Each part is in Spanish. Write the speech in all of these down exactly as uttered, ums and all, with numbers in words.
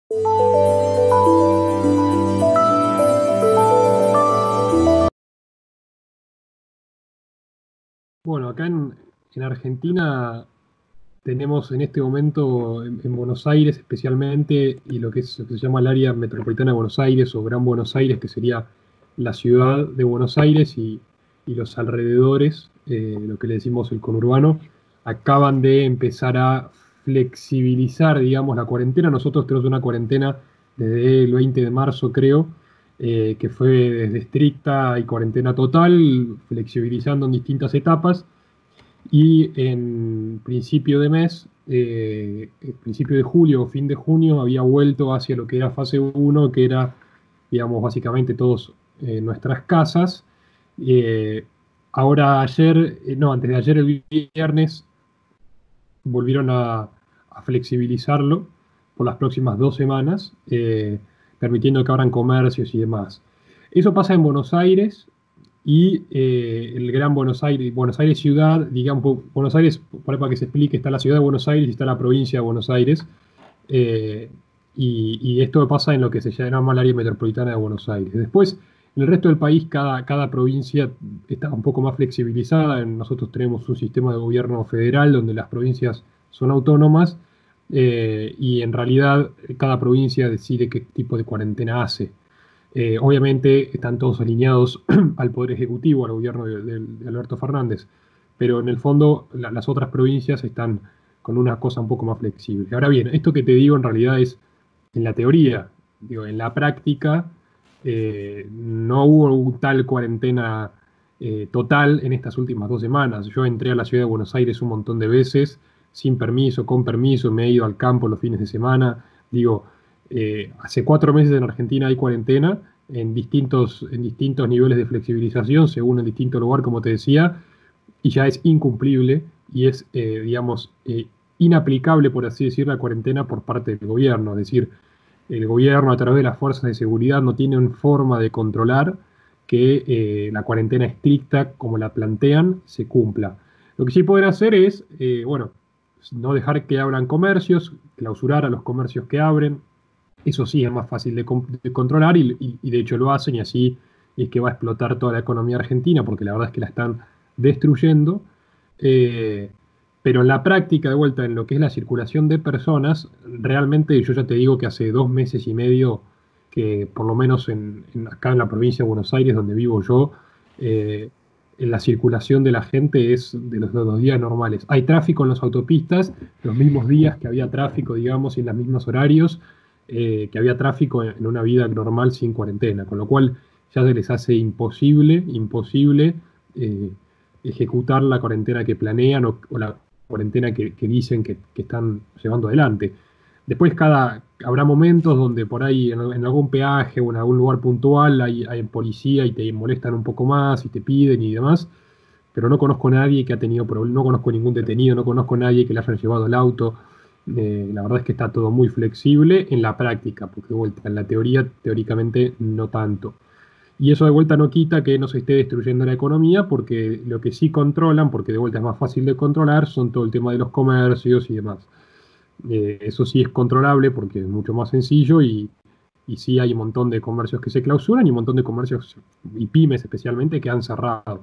Bueno, acá en, en Argentina tenemos en este momento, en, en Buenos Aires especialmente, y lo que, es, lo que se llama el área metropolitana de Buenos Aires o Gran Buenos Aires, que sería la ciudad de Buenos Aires y, y los alrededores, eh, lo que le decimos el conurbano, acaban de empezar a flexibilizar, digamos, la cuarentena. Nosotros tenemos una cuarentena desde el veinte de marzo, creo, eh, que fue desde estricta y cuarentena total, flexibilizando en distintas etapas. Y en principio de mes, eh, el principio de julio o fin de junio, había vuelto hacia lo que era fase uno, que era, digamos, básicamente todos en nuestras casas. Eh, Ahora ayer, eh, no, antes de ayer, el viernes, volvieron a, a flexibilizarlo por las próximas dos semanas, eh, permitiendo que abran comercios y demás. Eso pasa en Buenos Aires y eh, el Gran Buenos Aires, Buenos Aires ciudad, digamos, Buenos Aires, por ahí para que se explique, está la ciudad de Buenos Aires y está la provincia de Buenos Aires. eh, y, y esto pasa en lo que se llama el área metropolitana de Buenos Aires. Después, en el resto del país, cada, cada provincia está un poco más flexibilizada. Nosotros tenemos un sistema de gobierno federal donde las provincias son autónomas, eh, y en realidad cada provincia decide qué tipo de cuarentena hace. Eh, obviamente están todos alineados al Poder Ejecutivo, al gobierno de, de- de Alberto Fernández, pero en el fondo la- las otras provincias están con una cosa un poco más flexible. Ahora bien, esto que te digo en realidad es en la teoría. Digo, en la práctica eh, no hubo tal cuarentena eh, total en estas últimas dos semanas. Yo entré a la ciudad de Buenos Aires un montón de veces, sin permiso, con permiso, me he ido al campo los fines de semana. Digo, eh, hace cuatro meses en Argentina hay cuarentena en distintos, en distintos niveles de flexibilización, según el distinto lugar, como te decía, y ya es incumplible y es, eh, digamos, eh, inaplicable, por así decir, la cuarentena por parte del gobierno. Es decir, el gobierno a través de las fuerzas de seguridad no tienen forma de controlar que eh, la cuarentena estricta, como la plantean, se cumpla. Lo que sí pueden hacer es, eh, bueno, no dejar que abran comercios, clausurar a los comercios que abren. Eso sí es más fácil de, con- de controlar y, y- y de hecho lo hacen, y así es que va a explotar toda la economía argentina, porque la verdad es que la están destruyendo. Eh, pero en la práctica, de vuelta, en lo que es la circulación de personas, realmente yo ya te digo que hace dos meses y medio que por lo menos en, en- acá en la provincia de Buenos Aires, donde vivo yo, eh, en la circulación de la gente es de los, de los días normales. Hay tráfico en las autopistas, los mismos días que había tráfico, digamos, y en los mismos horarios, eh, que había tráfico en, en una vida normal sin cuarentena, con lo cual ya se les hace imposible, imposible eh, ejecutar la cuarentena que planean o, o la cuarentena que, que dicen que, que están llevando adelante. Después cada, habrá momentos donde por ahí en, en algún peaje o en algún lugar puntual hay, hay policía y te molestan un poco más y te piden y demás, pero no conozco a nadie que ha tenido problemas, no conozco ningún detenido, no conozco a nadie que le hayan llevado el auto. Eh, la verdad es que está todo muy flexible en la práctica, porque de vuelta, en la teoría, teóricamente no tanto. Y eso de vuelta no quita que no se esté destruyendo la economía, porque lo que sí controlan, porque de vuelta es más fácil de controlar, son todo el tema de los comercios y demás. Eh, eso sí es controlable porque es mucho más sencillo y, y sí hay un montón de comercios que se clausuran y un montón de comercios, y pymes especialmente, que han cerrado.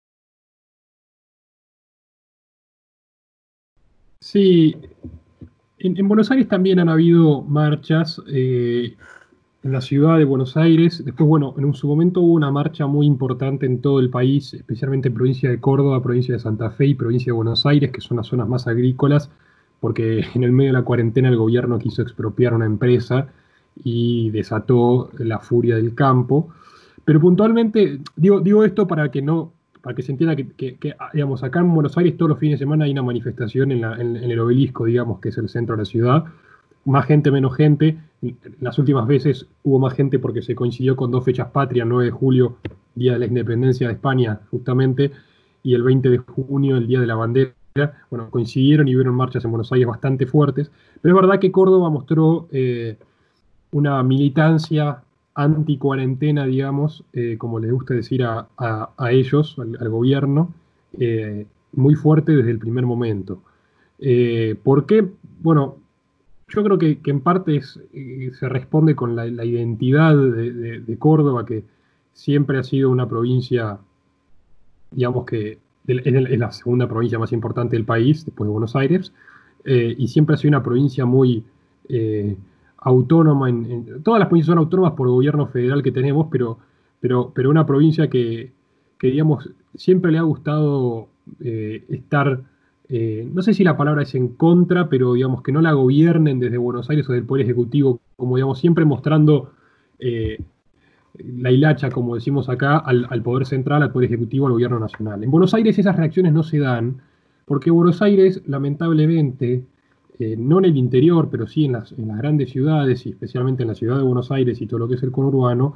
Sí, en, en Buenos Aires también han habido marchas, eh, en la ciudad de Buenos Aires. Después, bueno, en un, su momento hubo una marcha muy importante en todo el país, especialmente en provincia de Córdoba, provincia de Santa Fe y provincia de Buenos Aires, que son las zonas más agrícolas, porque en el medio de la cuarentena el gobierno quiso expropiar una empresa y desató la furia del campo. Pero puntualmente, digo, digo esto para que no, para que se entienda que, que- que, ah, digamos, acá en Buenos Aires todos los fines de semana hay una manifestación en, la- en- en el obelisco, digamos, que es el centro de la ciudad. Más gente, menos gente. Las últimas veces hubo más gente porque se coincidió con dos fechas patrias, nueve de julio, Día de la Independencia de España, justamente, y el veinte de junio, el Día de la Bandera. Bueno, coincidieron y vieron marchas en Buenos Aires bastante fuertes. Pero es verdad que Córdoba mostró eh, una militancia anti-cuarentena, digamos, eh, como les gusta decir a, a- a ellos, al, al gobierno, eh, muy fuerte desde el primer momento. Eh, ¿por qué? Bueno, yo creo que, que en parte es, eh, se responde con la, la identidad de, de- de Córdoba, que siempre ha sido una provincia, digamos que del- es, el- es la segunda provincia más importante del país, después de Buenos Aires, eh, y siempre ha sido una provincia muy eh, autónoma. En, en- todas las provincias son autónomas por el gobierno federal que tenemos, pero, pero, pero una provincia que, que, digamos, siempre le ha gustado eh, estar, eh, no sé si la palabra es en contra, pero digamos que no la gobiernen desde Buenos Aires o del Poder Ejecutivo, como digamos, siempre mostrando eh, la hilacha, como decimos acá, al, al Poder Central, al Poder Ejecutivo, al Gobierno Nacional. En Buenos Aires esas reacciones no se dan, porque Buenos Aires, lamentablemente, eh, no en el interior, pero sí en las, en las grandes ciudades, y especialmente en la ciudad de Buenos Aires y todo lo que es el conurbano,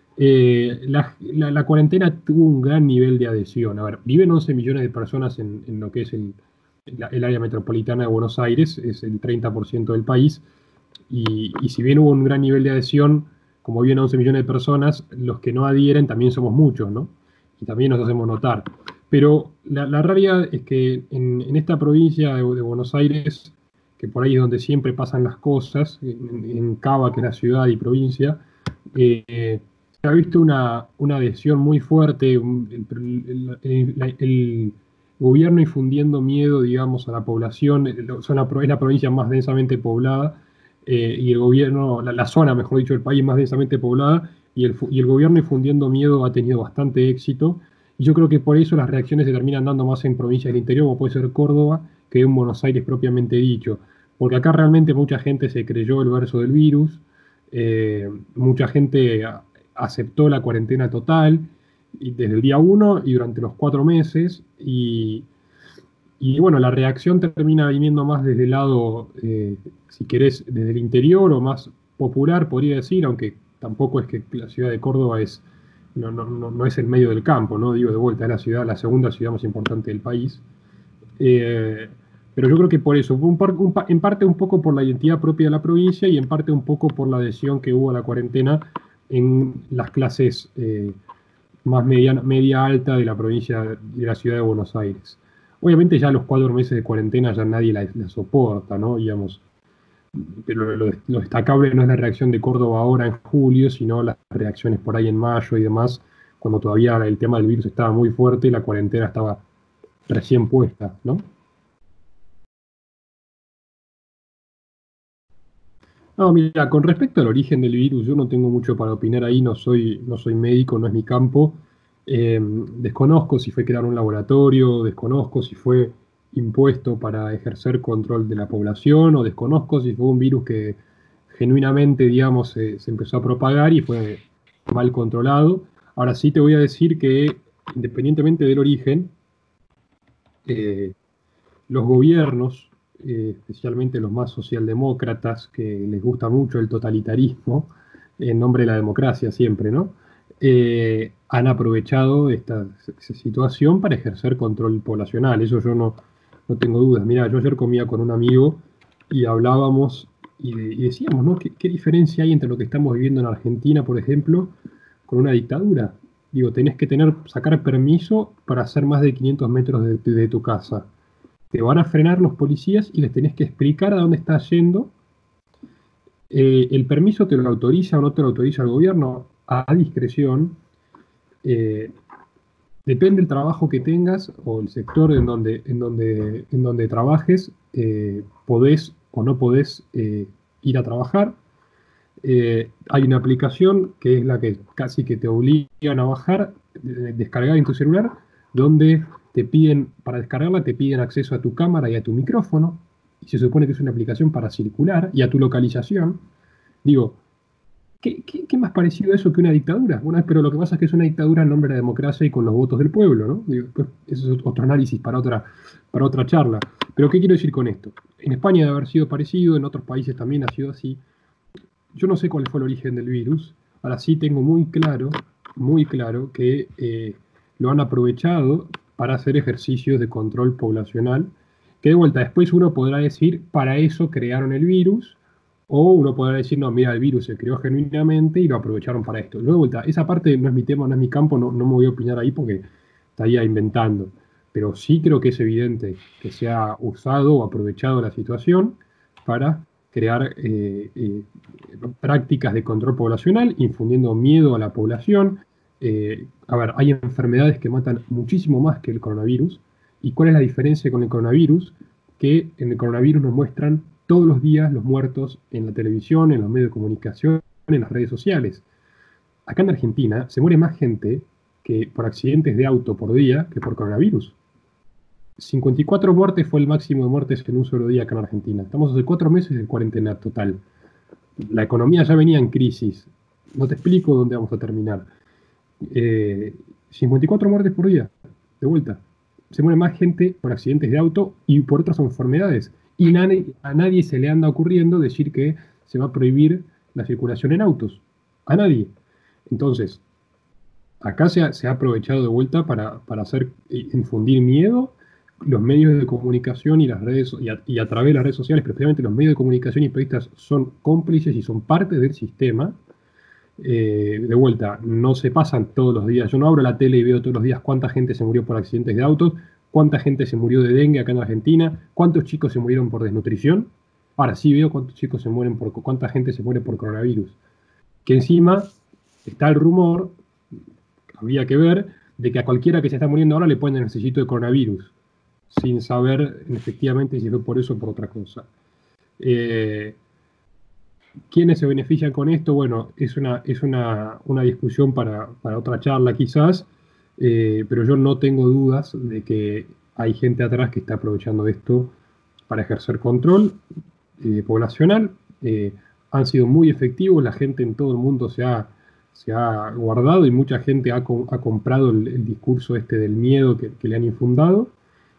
eh, la, la- la cuarentena tuvo un gran nivel de adhesión. A ver, viven once millones de personas en, en lo que es el, la- el área metropolitana de Buenos Aires, es el treinta por ciento del país, y, y si bien hubo un gran nivel de adhesión, como viven once millones de personas, los que no adhieren también somos muchos, ¿no? Y también nos hacemos notar. Pero la, la realidad es que en, en esta provincia de, de Buenos Aires, que por ahí es donde siempre pasan las cosas, en, en Cava, que es la ciudad y provincia, eh, se ha visto una, una adhesión muy fuerte, un- el, el- el- el gobierno infundiendo miedo, digamos, a la población. eh, lo- son la, pro- es la provincia más densamente poblada, eh, y el gobierno, la, la zona, mejor dicho, del país más densamente poblada, y el, fu- y el gobierno infundiendo miedo ha tenido bastante éxito. Y yo creo que por eso las reacciones se terminan dando más en provincias del interior, como puede ser Córdoba, que en Buenos Aires propiamente dicho. Porque acá realmente mucha gente se creyó el verso del virus, eh, mucha gente a- aceptó la cuarentena total y desde el día uno y durante los cuatro meses. Y, y bueno, la reacción termina viniendo más desde el lado, eh, si querés, desde el interior o más popular, podría decir, aunque tampoco es que la ciudad de Córdoba es, no, no, no, no es el medio del campo, ¿no? Digo de vuelta, es la ciudad, la segunda ciudad más importante del país. Eh, pero yo creo que por eso, un par- un pa- en parte un poco por la identidad propia de la provincia y en parte un poco por la adhesión que hubo a la cuarentena en las clases eh, más mediana, media alta de la provincia de la ciudad de Buenos Aires. Obviamente ya los cuatro meses de cuarentena ya nadie la, la soporta, ¿no? Digamos, pero lo, lo destacable no es la reacción de Córdoba ahora en julio, sino las reacciones por ahí en mayo y demás, cuando todavía el tema del virus estaba muy fuerte y la cuarentena estaba recién puesta, ¿no? No, mira, con respecto al origen del virus, yo no tengo mucho para opinar ahí, no soy, no soy médico, no es mi campo. Eh, desconozco si fue crear un laboratorio, desconozco si fue impuesto para ejercer control de la población, o desconozco si fue un virus que genuinamente, digamos, se, se empezó a propagar y fue mal controlado. Ahora sí te voy a decir que, independientemente del origen, eh, los gobiernos, eh, especialmente los más socialdemócratas, que les gusta mucho el totalitarismo, en nombre de la democracia siempre, ¿no? Eh, han aprovechado esta s- situación para ejercer control poblacional. Eso yo no, no tengo dudas. Mira, yo ayer comía con un amigo y hablábamos y, de- y decíamos, ¿no? ¿Qué, qué diferencia hay entre lo que estamos viviendo en Argentina, por ejemplo, con una dictadura? Digo, tenés que tener, sacar permiso para hacer más de quinientos metros de de tu casa. Te van a frenar los policías y les tenés que explicar a dónde estás yendo. Eh, el permiso te lo autoriza o no te lo autoriza el gobierno a discreción. Eh, Depende del trabajo que tengas o el sector en donde, en donde, en donde trabajes, eh, podés o no podés eh, ir a trabajar. Eh, hay una aplicación que es la que casi que te obligan a bajar, eh, descargar en tu celular, donde te piden, para descargarla, te piden acceso a tu cámara y a tu micrófono, y se supone que es una aplicación para circular, y a tu localización. Digo, ¿qué, qué- qué más parecido a eso que una dictadura? Bueno, pero lo que pasa es que es una dictadura en nombre de la democracia y con los votos del pueblo, ¿no? Digo, pues, eso es otro análisis para otra, para otra charla. Pero ¿qué quiero decir con esto? En España debe haber sido parecido, en otros países también ha sido así. Yo no sé cuál fue el origen del virus. Ahora sí tengo muy claro, muy claro que eh, lo han aprovechado para hacer ejercicios de control poblacional. Que de vuelta, después uno podrá decir, para eso crearon el virus, o uno podrá decir, no, mira, el virus se creó genuinamente y lo aprovecharon para esto. Luego, de vuelta, esa parte no es mi tema, no es mi campo, no, no me voy a opinar ahí porque estaría inventando. Pero sí creo que es evidente que se ha usado o aprovechado la situación para crear eh, eh, prácticas de control poblacional, infundiendo miedo a la población. Eh, a ver, hay enfermedades que matan muchísimo más que el coronavirus. ¿Y cuál es la diferencia con el coronavirus? Que en el coronavirus nos muestran todos los días los muertos en la televisión, en los medios de comunicación, en las redes sociales. Acá en Argentina se muere más gente que por accidentes de auto por día que por coronavirus. cincuenta y cuatro muertes fue el máximo de muertes en un solo día acá en Argentina. Estamos hace cuatro meses de cuarentena total. La economía ya venía en crisis. No te explico dónde vamos a terminar. Eh, cincuenta y cuatro muertes por día, de vuelta. Se muere más gente por accidentes de auto y por otras enfermedades. Y nadie, a nadie se le anda ocurriendo decir que se va a prohibir la circulación en autos. A nadie. Entonces, acá se ha, se ha aprovechado de vuelta para, para hacer, infundir miedo. Los medios de comunicación y las redes y a, y a través de las redes sociales, pero especialmente los medios de comunicación y periodistas son cómplices y son parte del sistema. Eh, de vuelta, no se pasan todos los días. Yo no abro la tele y veo todos los días cuánta gente se murió por accidentes de autos, cuánta gente se murió de dengue acá en Argentina, cuántos chicos se murieron por desnutrición. Ahora sí veo cuántos chicos se mueren por, cuánta gente se muere por coronavirus. Que encima está el rumor, habría que ver, de que a cualquiera que se está muriendo ahora le ponen el sellito de coronavirus, sin saber efectivamente si fue por eso o por otra cosa. Eh, ¿Quiénes se benefician con esto? Bueno, es una, es una, una discusión para, para otra charla quizás, eh, pero yo no tengo dudas de que hay gente atrás que está aprovechando esto para ejercer control eh, poblacional. Eh, han sido muy efectivos, la gente en todo el mundo se ha, se ha guardado y mucha gente ha, ha comprado el, el discurso este del miedo que, que le han infundado.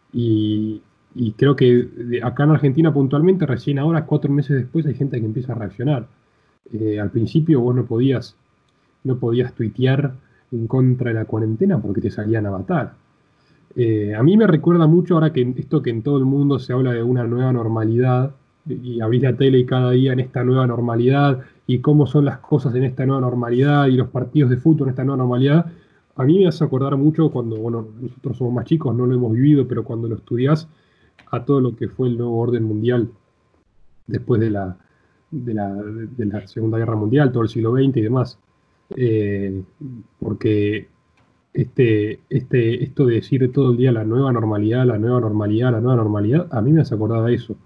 Y, y creo que de acá en Argentina puntualmente, recién ahora, cuatro meses después, hay gente que empieza a reaccionar. Eh, al principio vos no podías, no podías tuitear en contra de la cuarentena porque te salían a matar. Eh, a mí me recuerda mucho ahora que esto que en todo el mundo se habla de una nueva normalidad, y abrís la tele y cada día en esta nueva normalidad, y cómo son las cosas en esta nueva normalidad, y los partidos de fútbol en esta nueva normalidad. A mí me hace acordar mucho cuando, bueno, nosotros somos más chicos, no lo hemos vivido, pero cuando lo estudiás, a todo lo que fue el nuevo orden mundial después de la, de la, de la Segunda Guerra Mundial, todo el siglo veinte y demás. Eh, porque este, este, esto de decir todo el día la nueva normalidad, la nueva normalidad, la nueva normalidad, a mí me hace acordar a eso.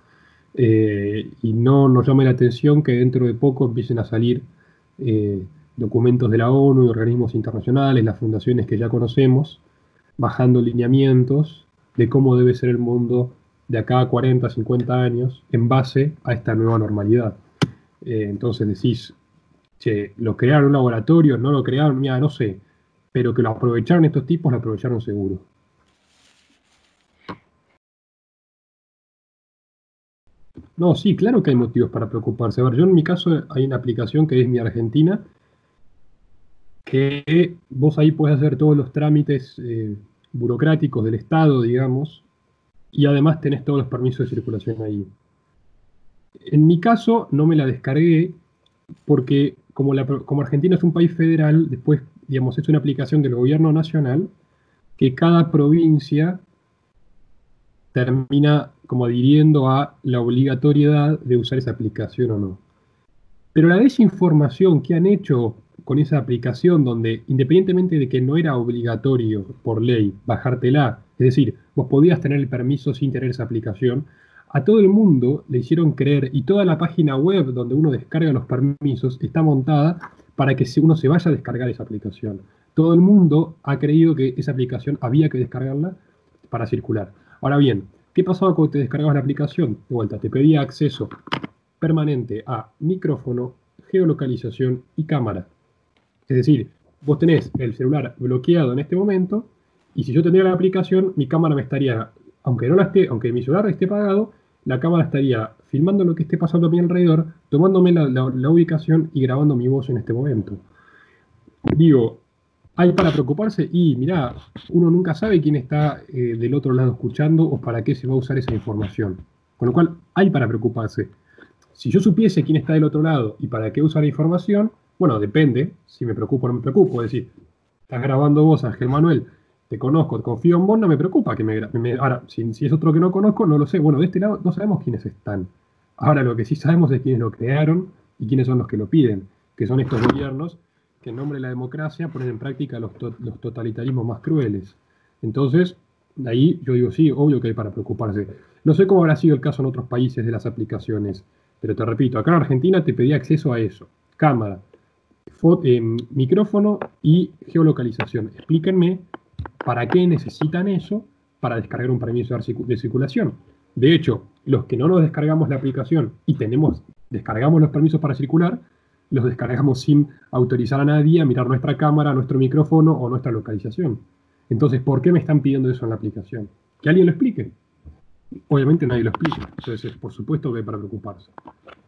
Eh, y no nos llame la atención que dentro de poco empiecen a salir eh, documentos de la ONU y organismos internacionales, las fundaciones que ya conocemos, bajando lineamientos de cómo debe ser el mundo de acá a cuarenta, cincuenta años en base a esta nueva normalidad. Eh, entonces decís, che, ¿lo crearon en un laboratorio? ¿No lo crearon? Mira, no sé, pero que lo aprovecharon estos tipos, lo aprovecharon seguro. No, sí, claro que hay motivos para preocuparse. A ver, yo en mi caso hay una aplicación que es Mi Argentina, que vos ahí puedes hacer todos los trámites eh, burocráticos del Estado, digamos, y además tenés todos los permisos de circulación ahí. En mi caso no me la descargué porque como, la, como Argentina es un país federal, después, digamos, es una aplicación del gobierno nacional que cada provincia termina como adhiriendo a la obligatoriedad de usar esa aplicación o no. Pero la desinformación que han hecho con esa aplicación, donde independientemente de que no era obligatorio por ley bajártela, es decir, vos podías tener el permiso sin tener esa aplicación, a todo el mundo le hicieron creer, y toda la página web donde uno descarga los permisos está montada para que uno se vaya a descargar esa aplicación. Todo el mundo ha creído que esa aplicación había que descargarla para circular. Ahora bien, ¿qué pasaba cuando te descargabas la aplicación? De vuelta, te pedía acceso permanente a micrófono, geolocalización y cámara. Es decir, vos tenés el celular bloqueado en este momento, y si yo tendría la aplicación, mi cámara me estaría, aunque no la esté, aunque mi celular esté apagado, la cámara estaría filmando lo que esté pasando a mi alrededor, tomándome la, la, la ubicación y grabando mi voz en este momento. Digo, ¿hay para preocuparse? Y mirá, uno nunca sabe quién está eh, del otro lado escuchando o para qué se va a usar esa información. Con lo cual, hay para preocuparse. Si yo supiese quién está del otro lado y para qué usar la información, bueno, depende si me preocupo o no me preocupo. Es decir, estás grabando vos, Ángel Manuel, te conozco, confío en vos, no me preocupa que me grabe. Ahora, si, si es otro que no conozco, no lo sé. Bueno, de este lado no sabemos quiénes están. Ahora, lo que sí sabemos es quiénes lo crearon y quiénes son los que lo piden, que son estos gobiernos que en nombre de la democracia ponen en práctica los, to los totalitarismos más crueles. Entonces, de ahí yo digo, sí, obvio que hay para preocuparse. No sé cómo habrá sido el caso en otros países de las aplicaciones, pero te repito, acá en Argentina te pedía acceso a eso. Cámara, eh, micrófono y geolocalización. Explíquenme para qué necesitan eso para descargar un permiso de circulación. De hecho, los que no nos descargamos la aplicación y tenemos, descargamos los permisos para circular, los descargamos sin autorizar a nadie a mirar nuestra cámara, nuestro micrófono o nuestra localización. Entonces, ¿por qué me están pidiendo eso en la aplicación? Que alguien lo explique. Obviamente nadie lo explica. Entonces, por supuesto que hay para preocuparse.